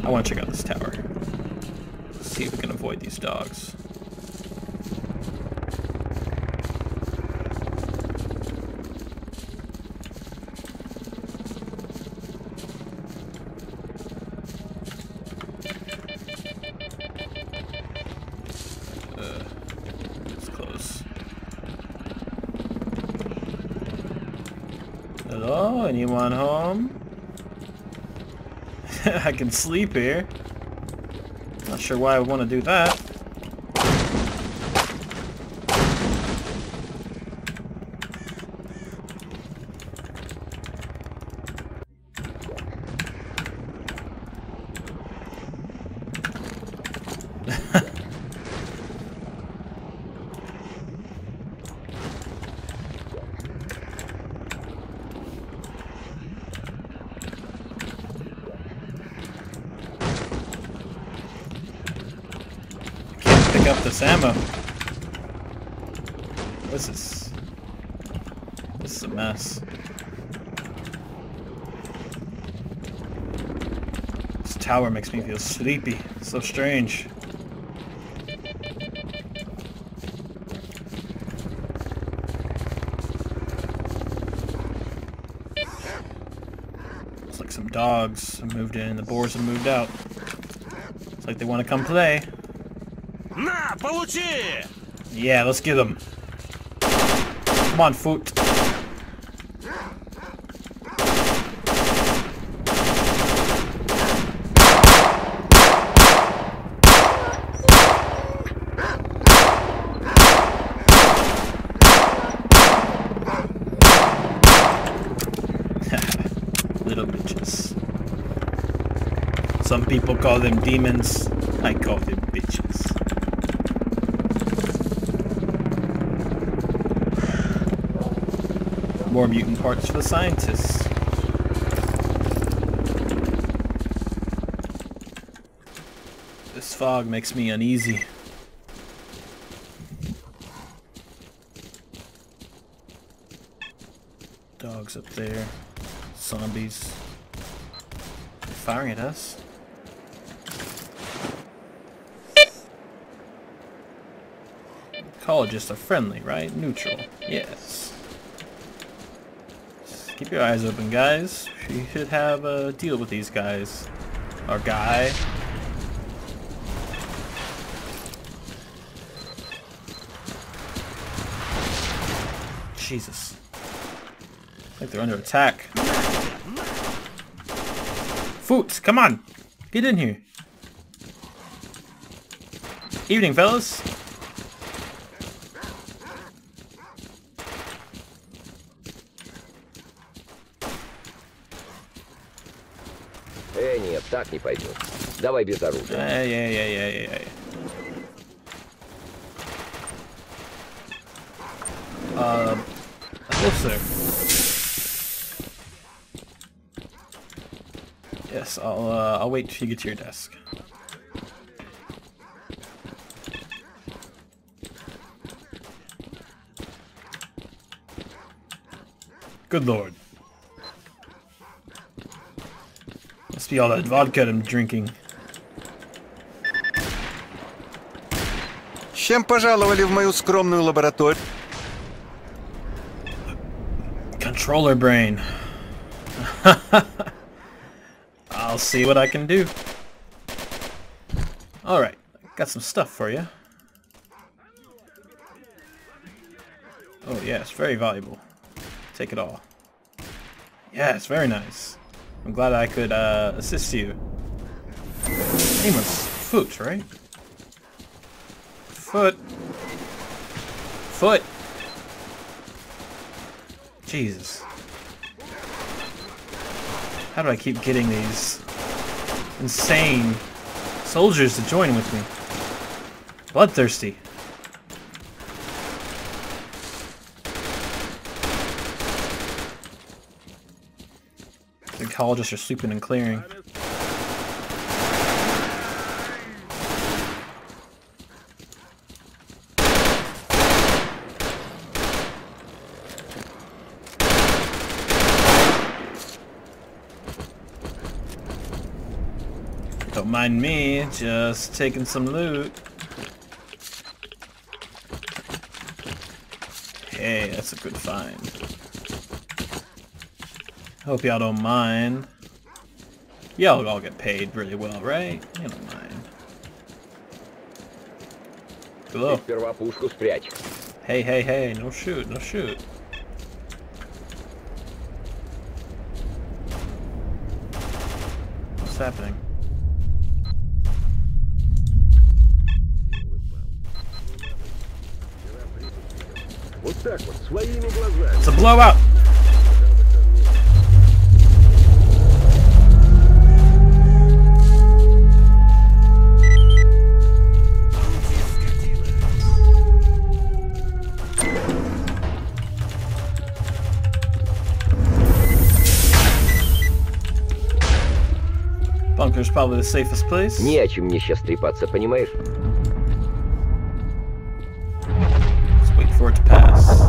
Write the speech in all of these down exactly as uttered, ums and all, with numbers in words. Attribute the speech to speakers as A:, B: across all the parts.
A: I want to check out this tower. See if we can avoid these dogs. Uh, it's close. Hello? Anyone home? I can sleep here. Not sure why I would want to do that. Pick up this ammo. This is this is a mess. This tower makes me feel sleepy. It's so strange. It's like some dogs have moved in and the boars have moved out. It's like they want to come play.
B: На, получи!
A: Yeah, let's get them. Come on, foot. Little bitches. Some people call them demons. I call them bitches. More mutant parts for the scientists. This fog makes me uneasy. Dogs up there. Zombies. Firing at us. Ecologists are friendly, right? Neutral. Yes. Keep your eyes open, guys. You should have a deal with these guys. Or guy. Jesus. I think they're under attack. Foot, come on! Get in here. Evening, fellas.
C: Э, нет, так не пойдет. Давай без оружия.
A: Yeah, yeah, yeah, yeah, yeah, yeah. Um, close there. Yes, I'll, uh, I'll wait till you get to your desk. Good lord. Must be all that vodka I'm drinking.
D: С чем пожаловали в мою скромную лабораторию?
A: Controller brain. I'll see what I can do. Alright, got some stuff for you. Oh yes, very valuable. Take it all. Yes, very nice. I'm glad I could uh, assist you. Name was Foot, right? Foot. Foot. Jesus. How do I keep getting these insane soldiers to join with me? Bloodthirsty. The ecologists are sweeping and clearing. Don't mind me, just taking some loot. Hey, that's a good find. Hope y'all don't mind. Y'all all get paid really well, right? You don't mind. Hello.
C: Сперва пушку спрячь.
A: Hey, hey, hey, no shoot, no shoot. What's happening?
B: Вот так вот, своими глазами.
A: It's a blowout! Bunker's probably the safest place.
C: Не о чем мне сейчас трепаться, понимаешь?
A: Let's wait for it to pass.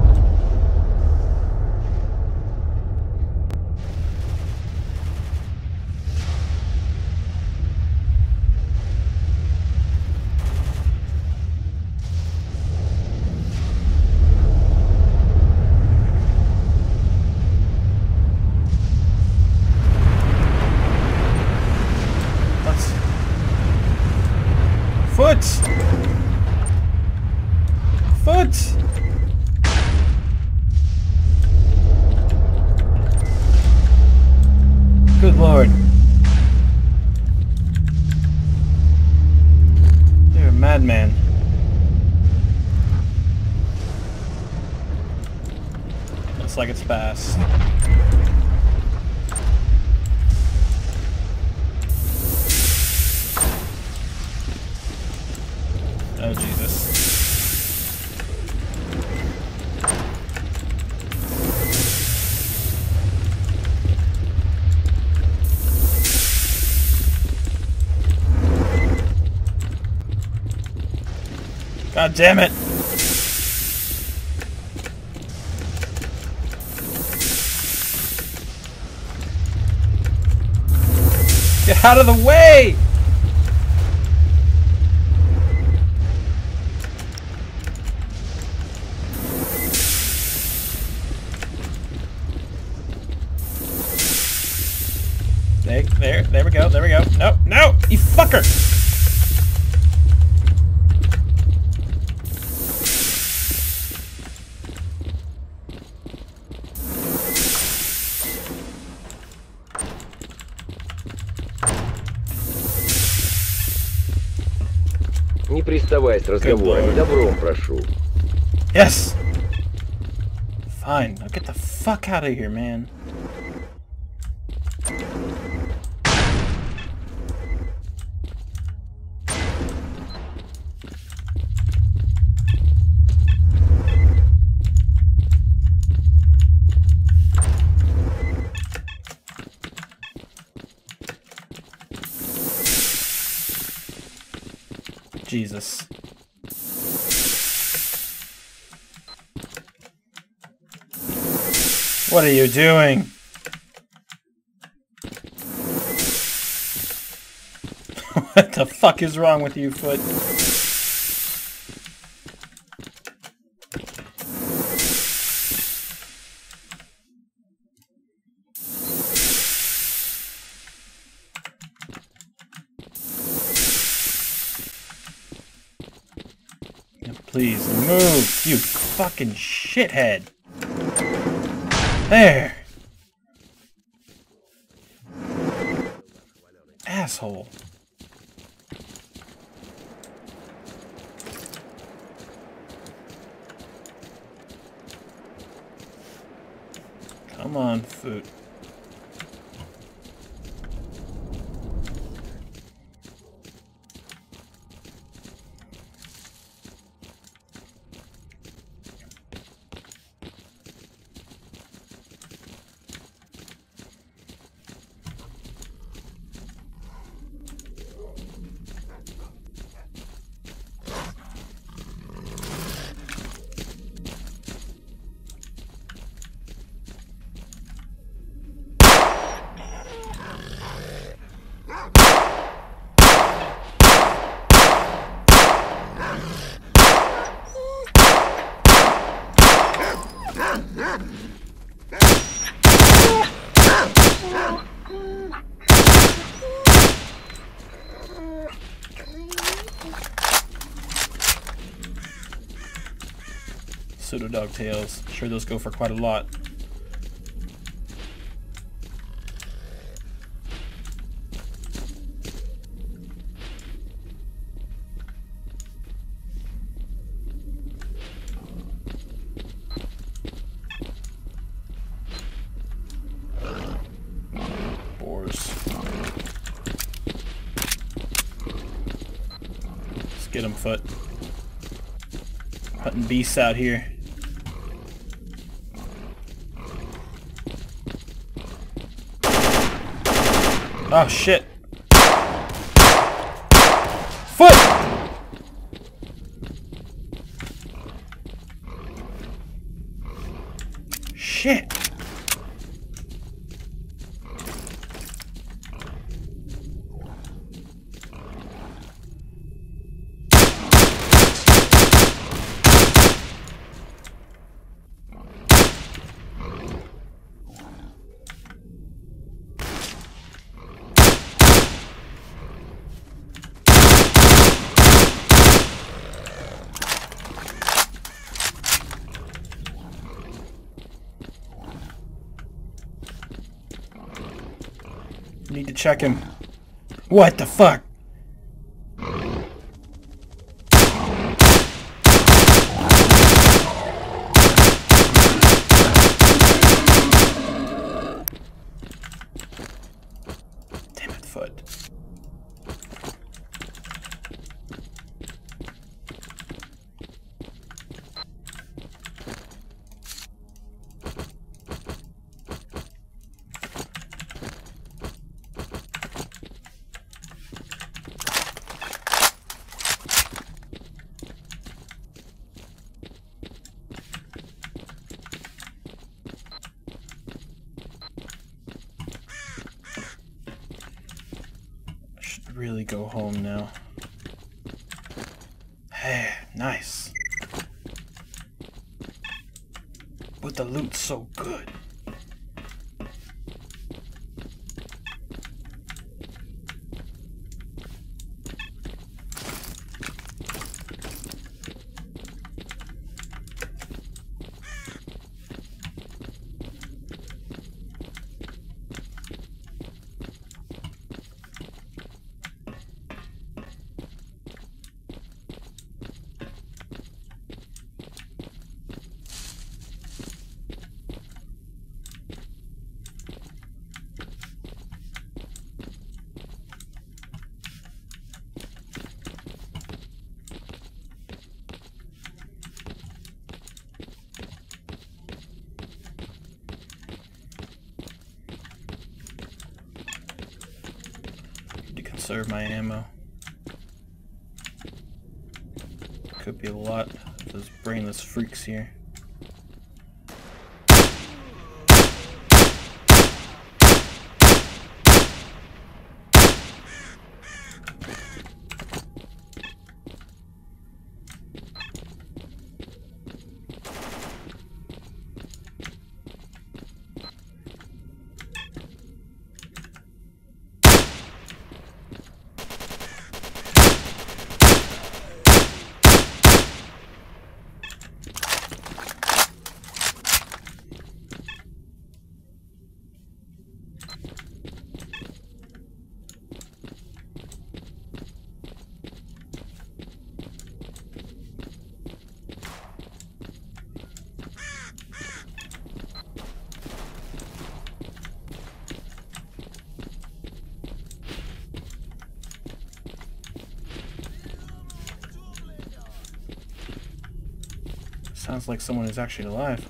A: Foot! Foot! Good lord. You're a madman. Looks like it's passed. Oh, Jesus. God damn it! Get out of the way! There, there, there we go, there we go. No, no, you fucker!
C: Не приставай с разговорами, добром прошу.
A: Yes! Fine, now get the fuck out of here, man. Jesus. What are you doing? What the fuck is wrong with you, Foot? Please move, you fucking shithead. There. Asshole. Come on, Foot. pseudo dogtails. I'm sure those go for quite a lot. Get him, Foot. Hunting beasts out here. Oh shit! Foot! Shit! Need to check him. What the fuck? Damn it, Foot. Really go home now. Hey, nice. But the loot's so good. Conserve my ammo. Could be a lot of those brainless freaks here. Sounds like someone is actually alive.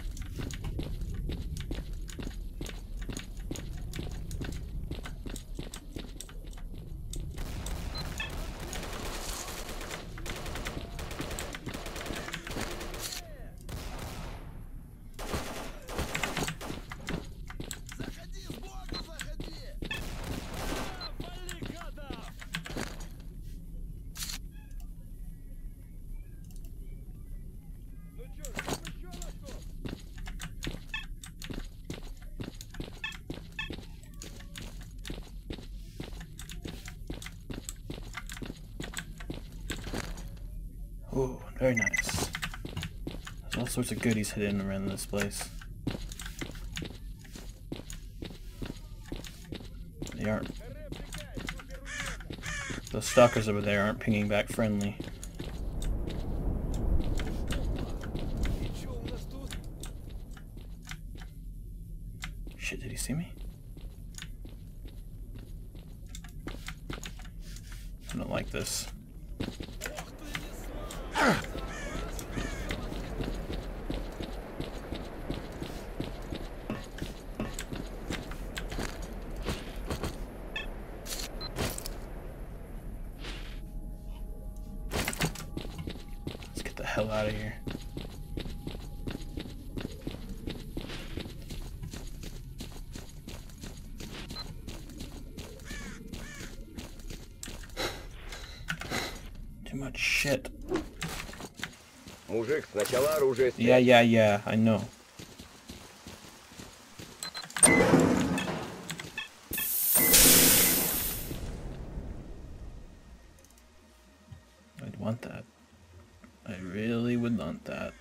A: Ooh, very nice. There's sorts of goodies hidden around this place. They aren't. Those stalkers over there aren't pinging back friendly. Shit, did he see me? I don't like this. Let's get the hell out of here. Too much shit.
C: Мужик, сначала оружие снять.
A: Yeah, yeah, yeah, I know. I'd want that. I really would want that.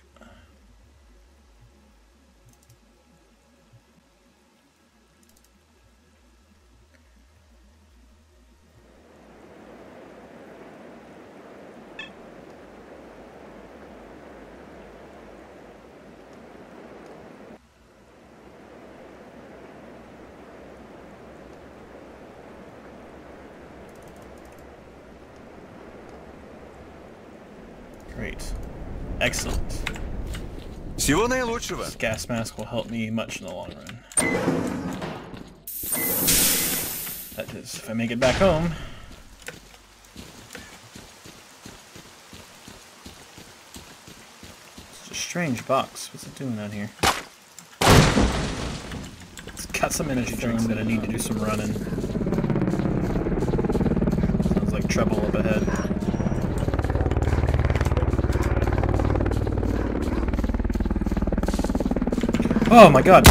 A: Great. Excellent.
D: Всего наилучшего.
A: This gas mask will help me much in the long run. That is, if I make it back home. It's a strange box. What's it doing out here? It's got some energy drinks that I need to do some running. Sounds like trouble up ahead. Oh my god!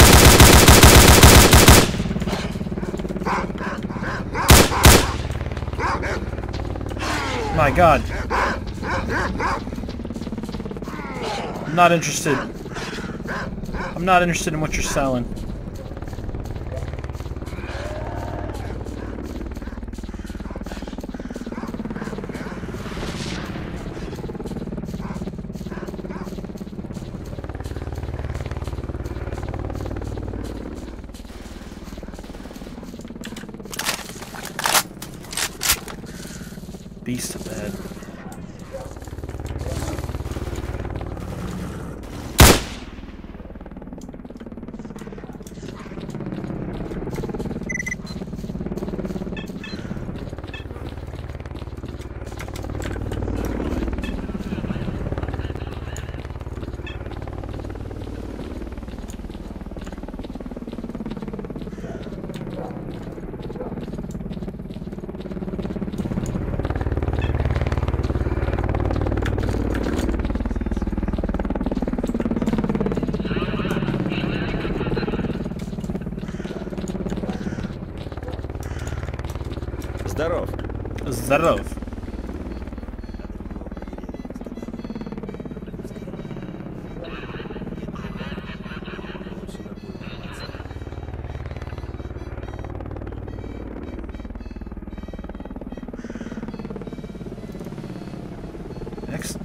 A: My god! I'm not interested. I'm not interested in what you're selling. Beast up ahead.
C: Здоров.
A: Здоров. Excellent.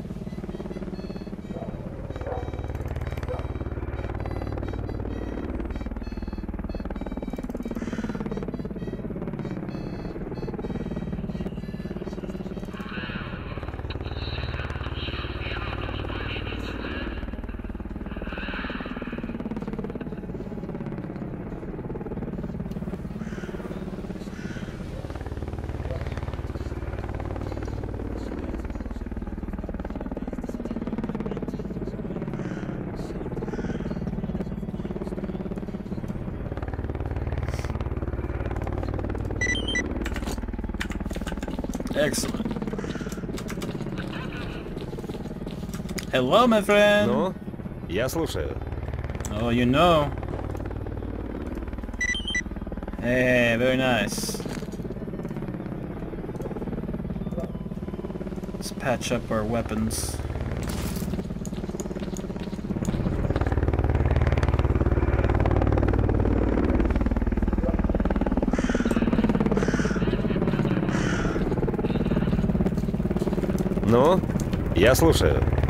A: Excellent. Hello, my friend.
B: Ну, я слушаю.
A: Oh, you know. Hey, very nice. Let's patch up our weapons.
E: Ну, я слушаю.